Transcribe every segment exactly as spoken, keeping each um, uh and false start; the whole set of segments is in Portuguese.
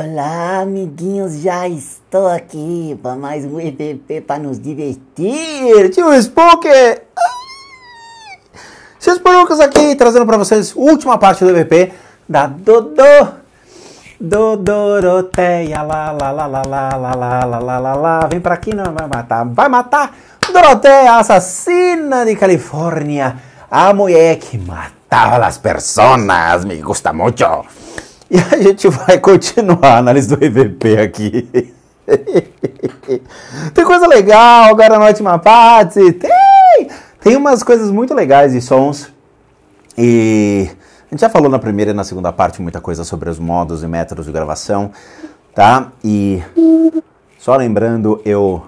Olá, amiguinhos, já estou aqui para mais um E V P para nos divertir. Tio Spook! Seus Spookers aqui, trazendo para vocês a última parte do E V P da Dodô. Dodoroteia, lá, lá, lá, lá, lá, lá, lá, lá, lá, lá, lá. Vem pra aqui, não vai matar, vai matar. Doroteia, assassina de Califórnia. A mulher que matava as personas, me gusta muito. E a gente vai continuar a análise do E V P aqui. Tem coisa legal agora na última parte. Tem! Tem umas coisas muito legais de sons. E a gente já falou na primeira e na segunda parte muita coisa sobre os modos e métodos de gravação, tá? E só lembrando, eu...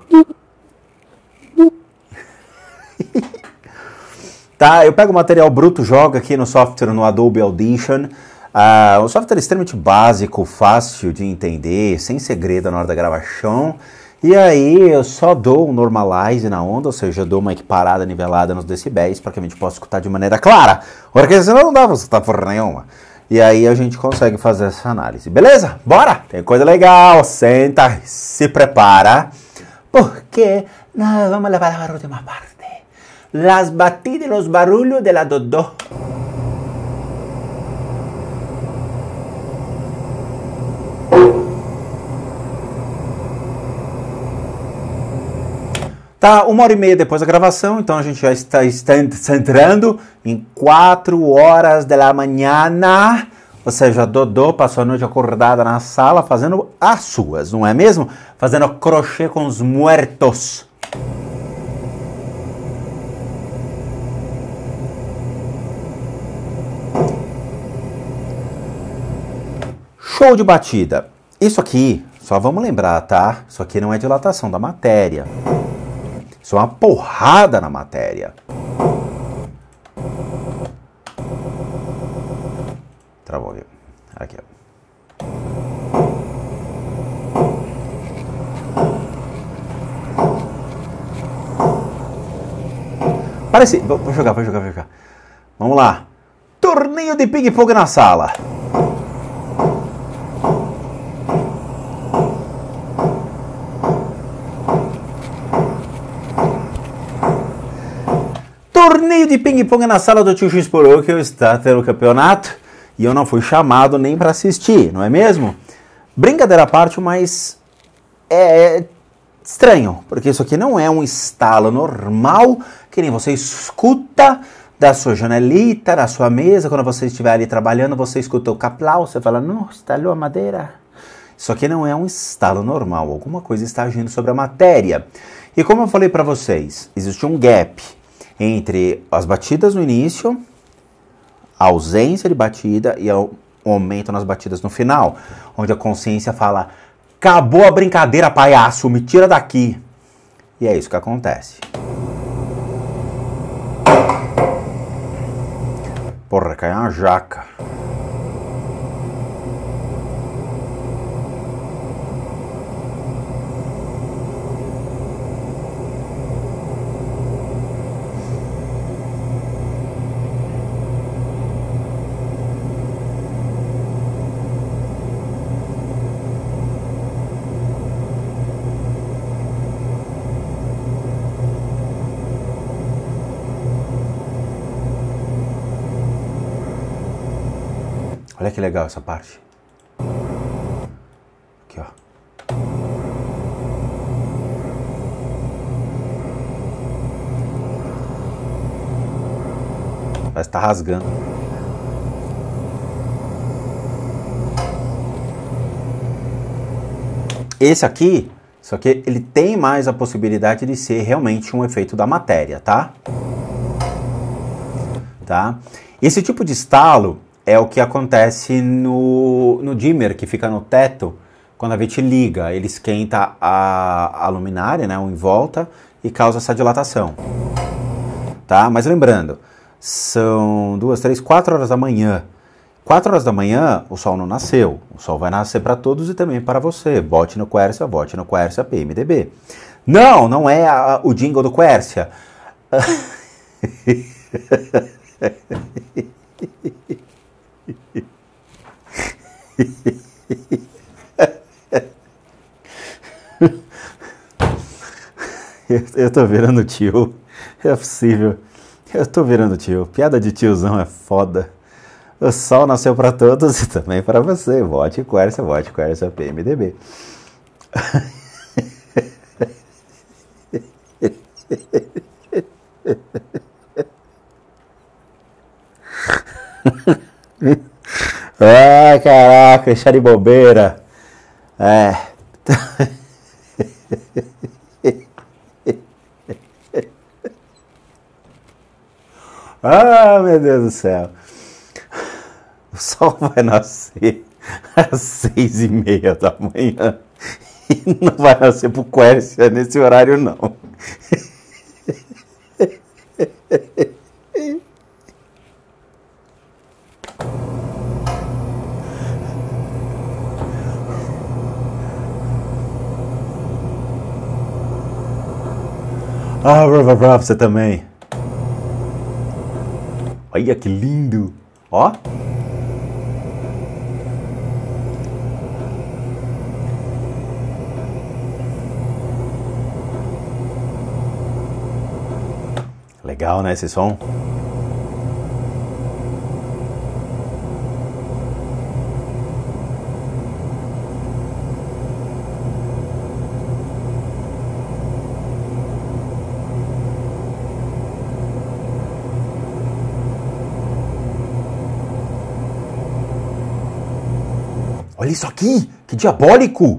tá, eu pego o material bruto, jogo aqui no software, no Adobe Audition. Uh, o software é extremamente básico, fácil de entender, sem segredo na hora da gravação. E aí eu só dou um normalize na onda, ou seja, eu dou uma equiparada, nivelada nos decibéis para que a gente possa escutar de maneira clara. Porque senão não dá para escutar porra nenhuma. E aí a gente consegue fazer essa análise. Beleza? Bora! Tem coisa legal, senta, se prepara. Porque nós vamos levar a última parte. Las batidas e los barulhos de la Dodô. Tá, uma hora e meia depois da gravação, então a gente já está, está entrando em quatro horas da manhã, ou seja, a Dodô passou a noite acordada na sala fazendo as suas, não é mesmo? Fazendo crochê com os muertos. Show de batida. Isso aqui, só vamos lembrar, tá? Isso aqui não é dilatação da matéria. Isso é uma porrada na matéria. Travou aqui. Aqui, ó. Parece... Vou jogar, vou jogar, vou jogar. Vamos lá. Torneio de ping-pong na sala. Torneio de ping-pong na sala do tio X-Porô, que eu está tendo o campeonato e eu não fui chamado nem para assistir, não é mesmo? Brincadeira à parte, mas é estranho, porque isso aqui não é um estalo normal, que nem você escuta da sua janelita, da sua mesa, quando você estiver ali trabalhando, você escuta o caplau, você fala, não, estalou a madeira. Isso aqui não é um estalo normal, alguma coisa está agindo sobre a matéria. E como eu falei para vocês, existe um gap entre as batidas no início, a ausência de batida e o aumento nas batidas no final, onde a consciência fala, acabou a brincadeira, palhaço, me tira daqui. E é isso que acontece. Porra, caiu uma jaca. Olha que legal essa parte. Aqui, ó. Parece que tá rasgando. Esse aqui, isso aqui, ele tem mais a possibilidade de ser realmente um efeito da matéria, tá? Tá? Esse tipo de estalo é o que acontece no, no dimmer, que fica no teto, quando a gente liga, ele esquenta a, a luminária, né, o em volta, e causa essa dilatação. Tá? Mas lembrando, são duas, três, quatro horas da manhã. Quatro horas da manhã, o sol não nasceu. O sol vai nascer para todos e também para você. Bote no Quercia, bote no Quercia P M D B. Não, não é a, o jingle do Quercia. Eu, eu tô virando tio. É possível. Eu tô virando tio. Piada de tiozão é foda. O sol nasceu pra todos e também pra você. Vote Quercia, vote Quercia P M D B. Ah, caraca, deixar de bobeira. É. Ah, meu Deus do céu. O sol vai nascer às seis e meia da manhã. E não vai nascer pro Quercia nesse horário, não. Ah, brava, brava, você também. Olha que lindo. Ó. Legal, né, esse som? Olha isso aqui, que diabólico!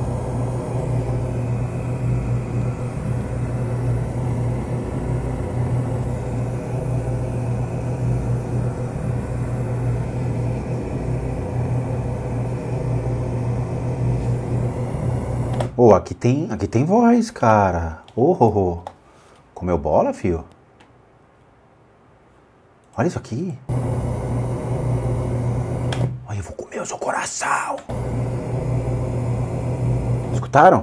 Oh, aqui tem, aqui tem voz, cara. Oh, oh, oh. Comeu bola, fio? Olha isso aqui. Olha, eu vou comer o seu coração. Escutaram?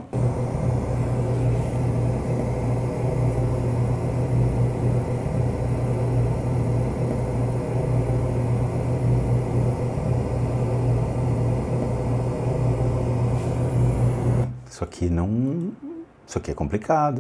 Isso aqui não... Isso aqui é complicado.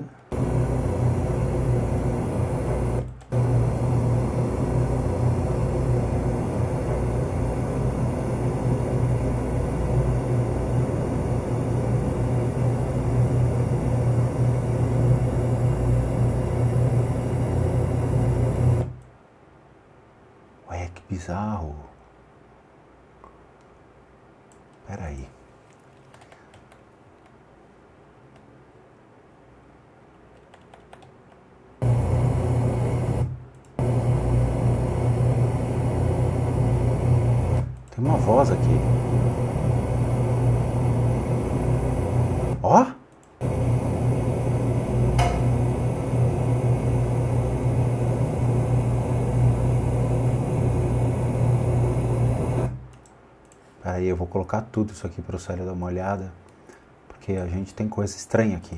Olha que bizarro. Espera aí. Tem uma voz aqui. Ó! Peraí, eu vou colocar tudo isso aqui para o Célio dar uma olhada, porque a gente tem coisa estranha aqui.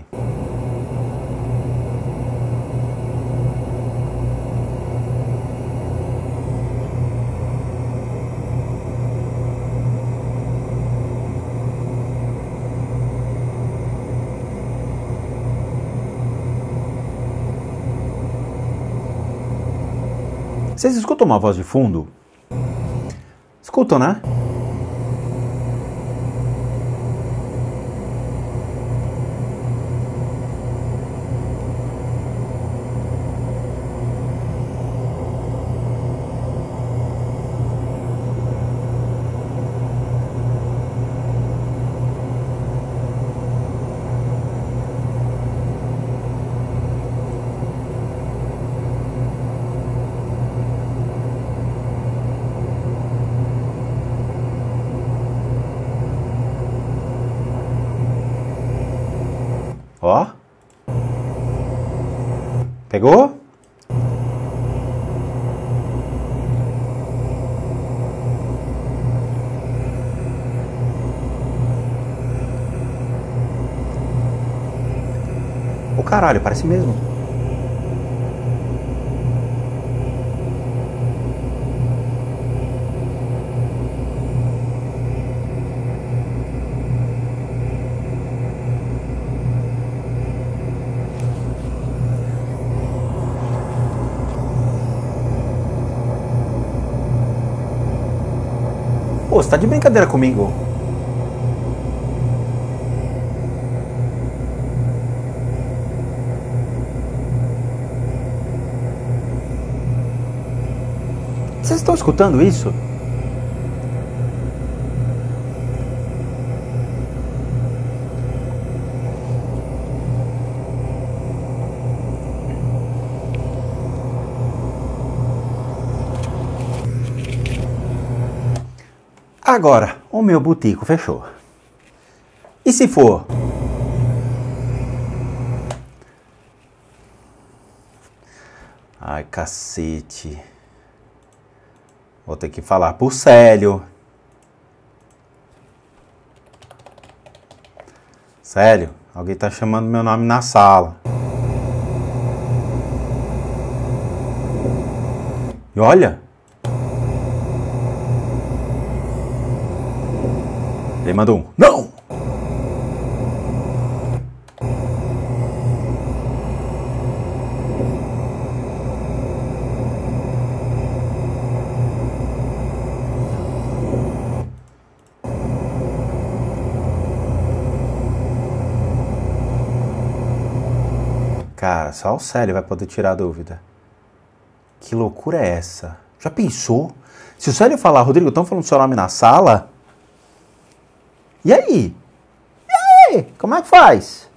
Vocês escutam uma voz de fundo? Escutam, né? Ó. Pegou? Ô caralho, parece mesmo. Pô, você tá de brincadeira comigo? Vocês estão escutando isso? Agora, o meu botico fechou. E se for? Ai, cacete. Vou ter que falar pro Célio. Célio, alguém tá chamando meu nome na sala. E olha. Ele mandou um não! Cara, só o Célio vai poder tirar a dúvida. Que loucura é essa? Já pensou? Se o Célio falar, Rodrigo, estão falando seu nome na sala? E aí? E aí? Como é que faz?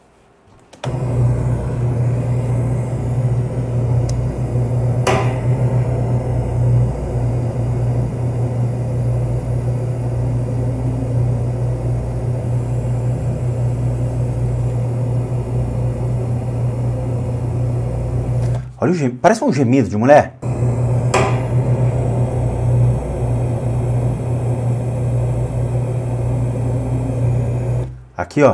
Olha o gemido. Parece um gemido de mulher. Aqui, ó.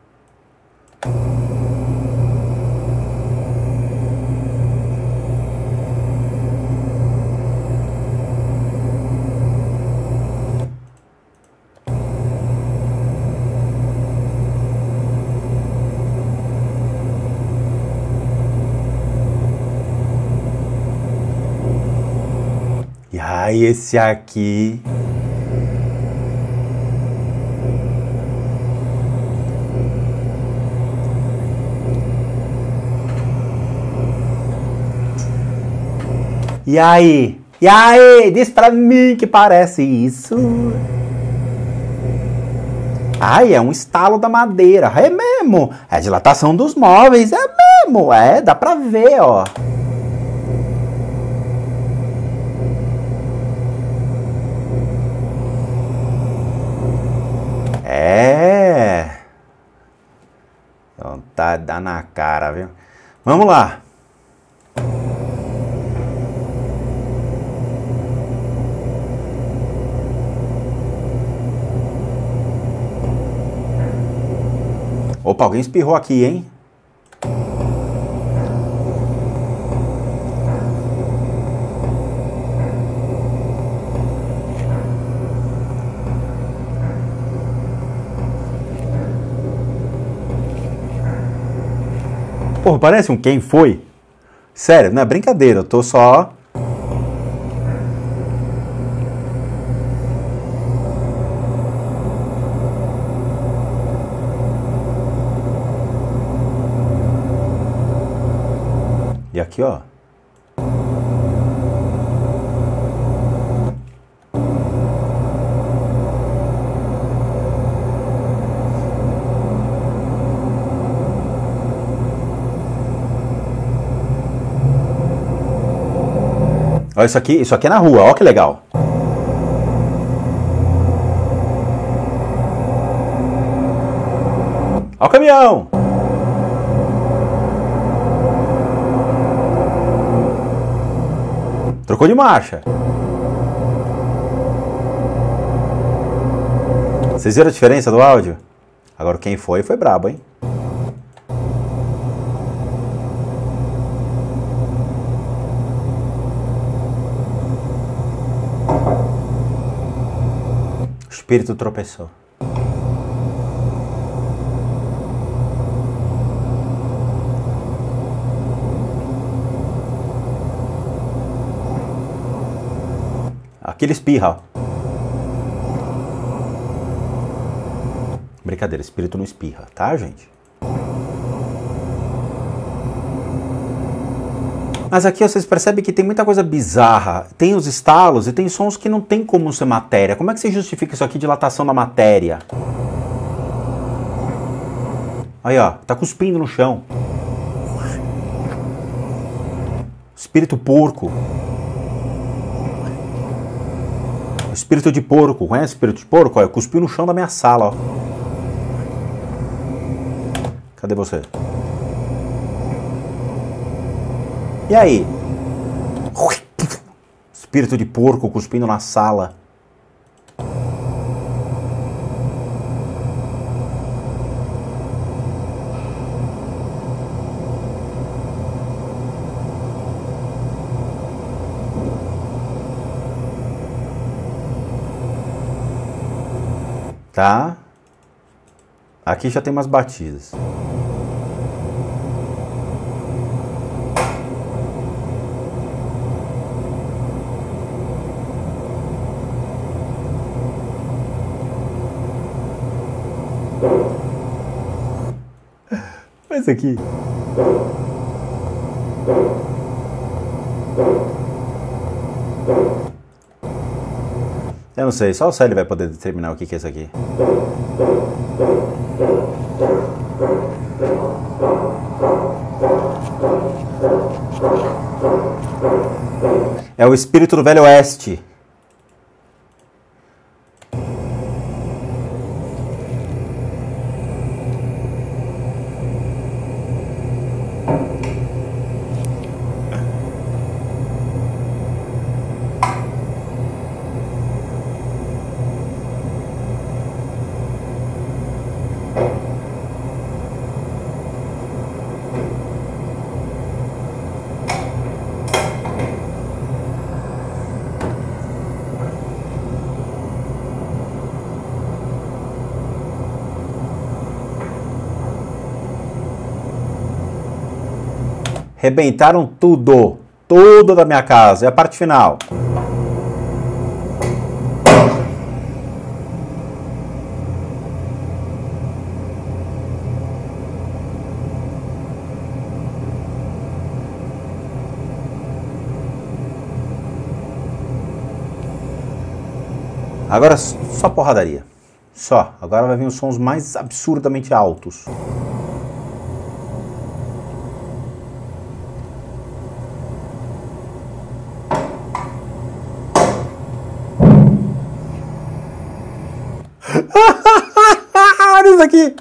E aí, esse aqui... E aí? E aí? Diz pra mim que parece isso. Ai, é um estalo da madeira. É mesmo. É a dilatação dos móveis. É mesmo. É, dá pra ver, ó. É. Vontade de dar na cara, viu? Vamos lá. Opa, alguém espirrou aqui, hein? Porra, parece um quem foi? Sério, não é brincadeira, eu tô só... E aqui, ó. Olha isso aqui, isso aqui é na rua, ó que legal. Ó o caminhão. Trocou de marcha. Vocês viram a diferença do áudio? Agora quem foi, foi brabo, hein? O espírito tropeçou. Aqui ele espirra, ó. Brincadeira, espírito não espirra, tá, gente? Mas aqui vocês percebem que tem muita coisa bizarra. Tem os estalos e tem sons que não tem como ser matéria. Como é que você justifica isso aqui, dilatação da matéria? Aí, ó, tá cuspindo no chão. Espírito porco. Espírito de porco. Conhece espírito de porco? Olha, cuspiu no chão da minha sala, ó. Cadê você? E aí? Espírito de porco cuspindo na sala. Tá? Aqui já tem umas batidas. Olha isso aqui. Eu não sei, só o Célio vai poder determinar o que é isso aqui. É o espírito do Velho Oeste. Rebentaram tudo, tudo da minha casa. É a parte final. Agora só porradaria. Só. Agora vai vir os sons mais absurdamente altos. Olha isso aqui!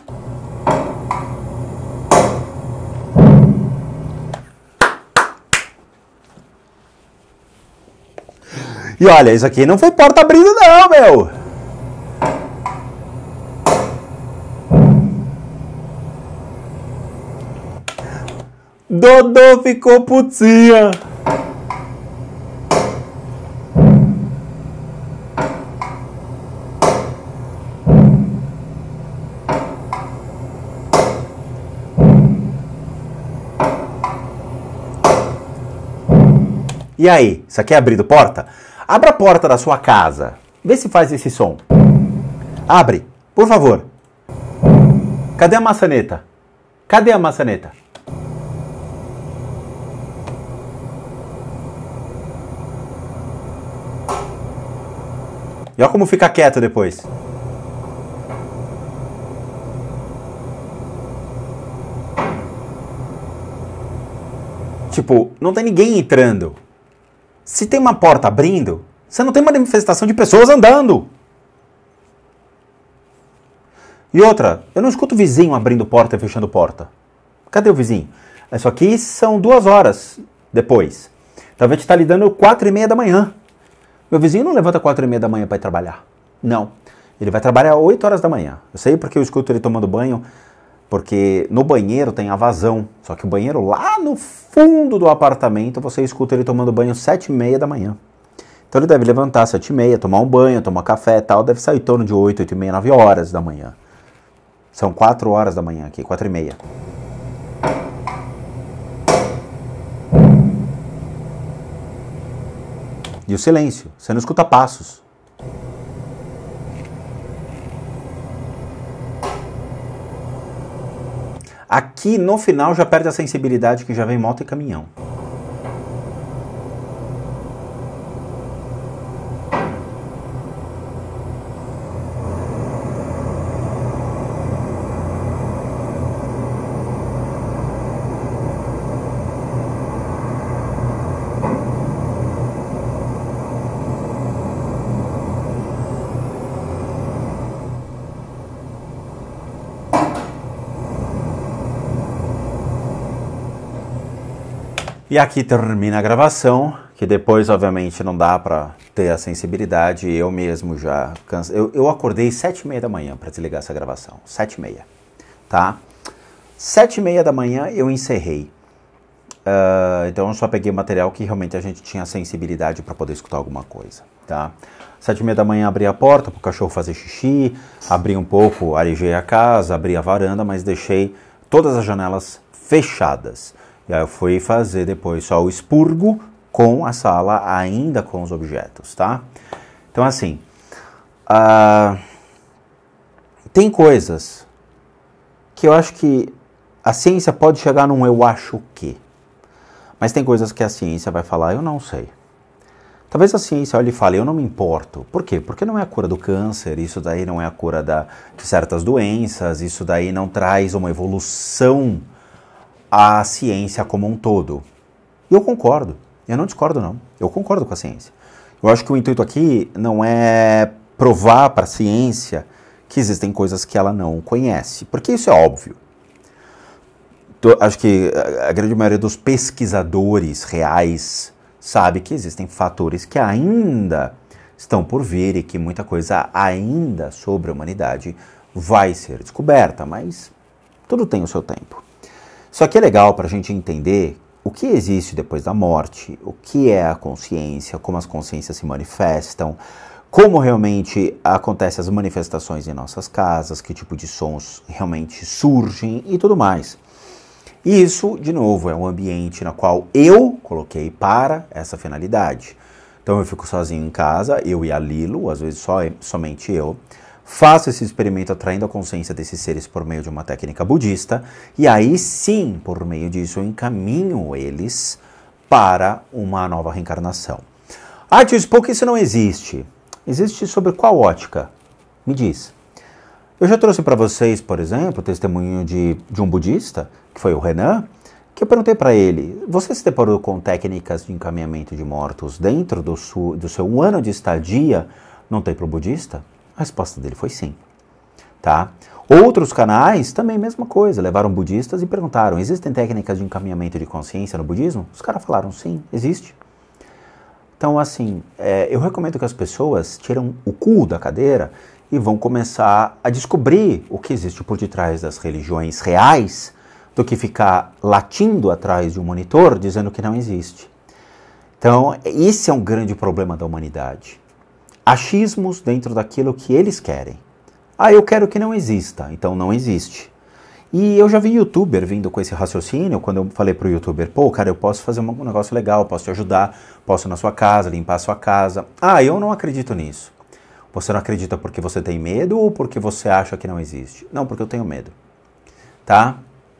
E olha, isso aqui não foi porta abrindo não, meu! Dodô ficou putinha! E aí, isso aqui é abrindo porta? Abra a porta da sua casa. Vê se faz esse som. Abre, por favor. Cadê a maçaneta? Cadê a maçaneta? E olha como fica quieto depois. Tipo, não tem ninguém entrando. Se tem uma porta abrindo, você não tem uma manifestação de pessoas andando. E outra, eu não escuto o vizinho abrindo porta e fechando porta. Cadê o vizinho? Isso aqui são duas horas depois. Talvez a gente está lidando quatro e meia da manhã. Meu vizinho não levanta quatro e meia da manhã para ir trabalhar. Não. Ele vai trabalhar oito horas da manhã. Eu sei porque eu escuto ele tomando banho, porque no banheiro tem a vazão. Só que o banheiro lá no fundo do apartamento, você escuta ele tomando banho sete e meia da manhã. Então ele deve levantar sete e meia, tomar um banho, tomar café e tal. Deve sair em torno de oito, oito e meia, nove horas da manhã. São quatro horas da manhã aqui, quatro e meia. E o silêncio. Você não escuta passos. Aqui no final já perde a sensibilidade que já vem moto e caminhão. E aqui termina a gravação, que depois, obviamente, não dá pra ter a sensibilidade. Eu mesmo já cansei. Eu, eu acordei sete e meia da manhã para desligar essa gravação. Sete e meia, tá? Sete e meia da manhã eu encerrei. Uh, então eu só peguei material que realmente a gente tinha sensibilidade para poder escutar alguma coisa, tá? Sete e meia da manhã abri a porta pro cachorro fazer xixi, abri um pouco, arejei a casa, abri a varanda, mas deixei todas as janelas fechadas. E aí eu fui fazer depois só o expurgo com a sala ainda com os objetos, tá? Então assim, uh, tem coisas que eu acho que a ciência pode chegar num eu acho que. Mas tem coisas que a ciência vai falar, eu não sei. Talvez a ciência olhe e fale, eu não me importo. Por quê? Porque não é a cura do câncer, isso daí não é a cura da, de certas doenças, isso daí não traz uma evolução à ciência como um todo. E eu concordo, eu não discordo não, eu concordo com a ciência. Eu acho que o intuito aqui não é provar para a ciência que existem coisas que ela não conhece, porque isso é óbvio. Acho que a grande maioria dos pesquisadores reais sabe que existem fatores que ainda estão por vir e que muita coisa ainda sobre a humanidade vai ser descoberta, mas tudo tem o seu tempo. Isso aqui é legal para a gente entender o que existe depois da morte, o que é a consciência, como as consciências se manifestam, como realmente acontecem as manifestações em nossas casas, que tipo de sons realmente surgem e tudo mais. E isso, de novo, é um ambiente no qual eu coloquei para essa finalidade. Então eu fico sozinho em casa, eu e a Lilo, às vezes só, somente eu, faço esse experimento atraindo a consciência desses seres por meio de uma técnica budista, e aí sim, por meio disso, eu encaminho eles para uma nova reencarnação. Ah, tio Spock, isso não existe. Existe sobre qual ótica? Me diz. Eu já trouxe para vocês, por exemplo, o testemunho de, de um budista, que foi o Renan, que eu perguntei para ele, você se deparou com técnicas de encaminhamento de mortos dentro do, su, do seu ano de estadia no templo budista? A resposta dele foi sim. Tá? Outros canais, também mesma coisa, levaram budistas e perguntaram, existem técnicas de encaminhamento de consciência no budismo? Os caras falaram, sim, existe. Então, assim, é, eu recomendo que as pessoas tiram o cu da cadeira e vão começar a descobrir o que existe por detrás das religiões reais, do que ficar latindo atrás de um monitor dizendo que não existe. Então, esse é um grande problema da humanidade. Achismos dentro daquilo que eles querem. Ah, eu quero que não exista, então não existe. E eu já vi youtuber vindo com esse raciocínio, quando eu falei pro youtuber, pô, cara, eu posso fazer um negócio legal, posso te ajudar, posso ir na sua casa, limpar a sua casa. Ah, eu não acredito nisso. Você não acredita porque você tem medo ou porque você acha que não existe? Não, porque eu tenho medo. Tá?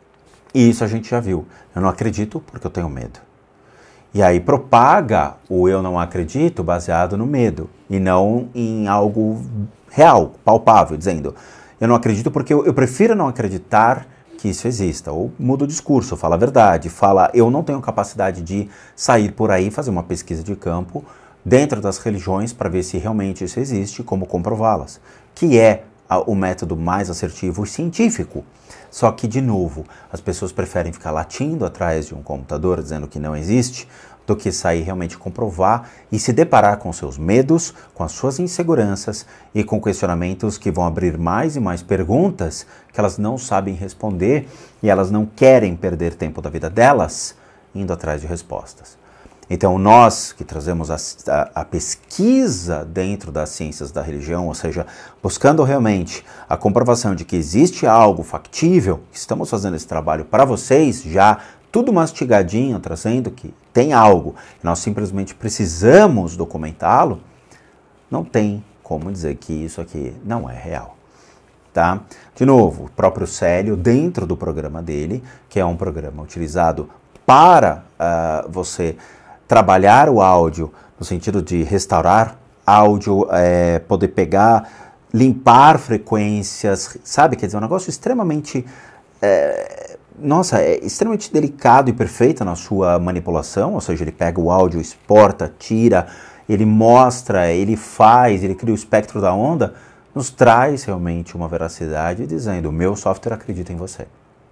E isso a gente já viu. Eu não acredito porque eu tenho medo. E aí propaga o eu não acredito baseado no medo e não em algo real, palpável, dizendo eu não acredito porque eu, eu prefiro não acreditar que isso exista. Ou muda o discurso, fala a verdade, fala eu não tenho capacidade de sair por aí e fazer uma pesquisa de campo dentro das religiões para ver se realmente isso existe e como comprová-las, que é a, o método mais assertivo e científico. Só que, de novo, as pessoas preferem ficar latindo atrás de um computador dizendo que não existe do que sair realmente comprovar e se deparar com seus medos, com as suas inseguranças e com questionamentos que vão abrir mais e mais perguntas que elas não sabem responder e elas não querem perder tempo da vida delas indo atrás de respostas. Então, nós que trazemos a, a, a pesquisa dentro das ciências da religião, ou seja, buscando realmente a comprovação de que existe algo factível, estamos fazendo esse trabalho para vocês, já tudo mastigadinho, trazendo que tem algo, nós simplesmente precisamos documentá-lo, não tem como dizer que isso aqui não é real. Tá? tá? De novo, o próprio Célio, dentro do programa dele, que é um programa utilizado para uh, você trabalhar o áudio, no sentido de restaurar áudio, é, poder pegar, limpar frequências, sabe? Quer dizer, um negócio extremamente, é, nossa, é extremamente delicado e perfeito na sua manipulação, ou seja, ele pega o áudio, exporta, tira, ele mostra, ele faz, ele cria o espectro da onda, nos traz realmente uma veracidade dizendo, o meu software acredita em você.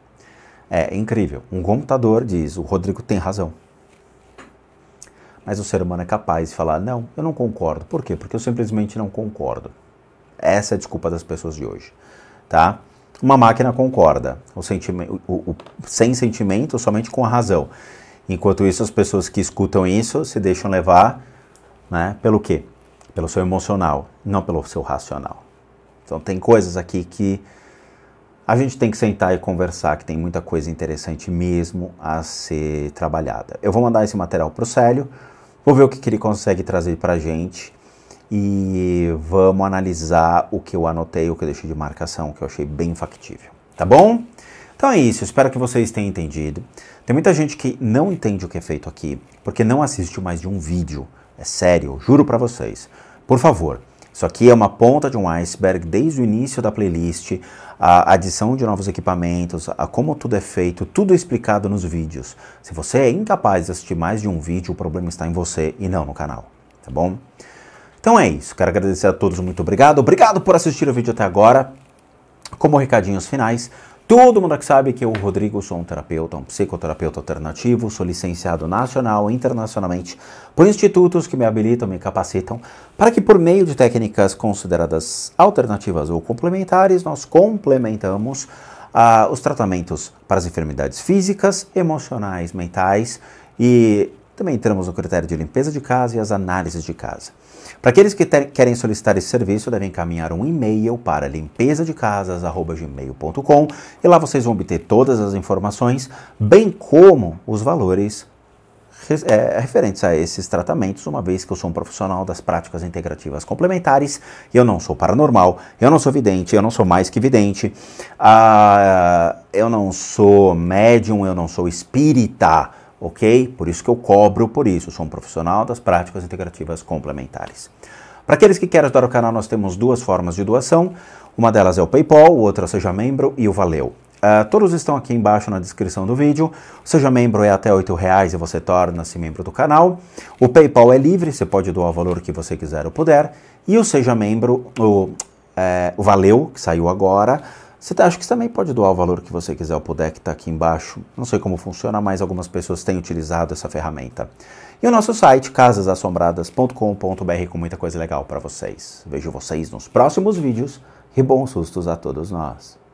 É incrível. Um computador diz, o Rodrigo tem razão. Mas o ser humano é capaz de falar, não, eu não concordo. Por quê? Porque eu simplesmente não concordo. Essa é a desculpa das pessoas de hoje, tá? Uma máquina concorda, o sentimento, o, o, sem sentimento, somente com a razão. Enquanto isso, as pessoas que escutam isso se deixam levar, né, pelo quê? Pelo seu emocional, não pelo seu racional. Então tem coisas aqui que a gente tem que sentar e conversar, que tem muita coisa interessante mesmo a ser trabalhada. Eu vou mandar esse material para o Célio, vou ver o que, que ele consegue trazer para a gente e vamos analisar o que eu anotei, o que eu deixei de marcação, que eu achei bem factível, tá bom? Então é isso, espero que vocês tenham entendido. Tem muita gente que não entende o que é feito aqui, porque não assistiu mais de um vídeo. É sério, juro para vocês. Por favor, isso aqui é uma ponta de um iceberg desde o início da playlist, a adição de novos equipamentos, a como tudo é feito, tudo é explicado nos vídeos. Se você é incapaz de assistir mais de um vídeo, o problema está em você e não no canal, tá bom? Então é isso, quero agradecer a todos, muito obrigado. Obrigado por assistir o vídeo até agora. Como recadinhos finais, todo mundo aqui sabe que eu, Rodrigo, sou um terapeuta, um psicoterapeuta alternativo, sou licenciado nacional e internacionalmente por institutos que me habilitam, me capacitam, para que por meio de técnicas consideradas alternativas ou complementares, nós complementamos uh, os tratamentos para as enfermidades físicas, emocionais, mentais e também entramos no critério de limpeza de casa e as análises de casa. Para aqueles que ter, querem solicitar esse serviço, devem encaminhar um e-mail para limpeza de casas arroba gmail ponto com e lá vocês vão obter todas as informações, bem como os valores é, referentes a esses tratamentos, uma vez que eu sou um profissional das práticas integrativas complementares, eu não sou paranormal, eu não sou vidente, eu não sou mais que vidente, uh, eu não sou médium, eu não sou espírita, ok? Por isso que eu cobro por isso, eu sou um profissional das práticas integrativas complementares. Para aqueles que querem ajudar o canal, nós temos duas formas de doação, uma delas é o PayPal, o outro é o Seja Membro e o Valeu. Uh, todos estão aqui embaixo na descrição do vídeo, o Seja Membro é até oito reais e você torna-se membro do canal, o PayPal é livre, você pode doar o valor que você quiser ou puder, e o Seja Membro, o, é, o Valeu, que saiu agora, você acha que você também pode doar o valor que você quiser ou puder, que está aqui embaixo. Não sei como funciona, mas algumas pessoas têm utilizado essa ferramenta. E o nosso site, casas assombradas ponto com ponto br, com muita coisa legal para vocês. Vejo vocês nos próximos vídeos e bons sustos a todos nós.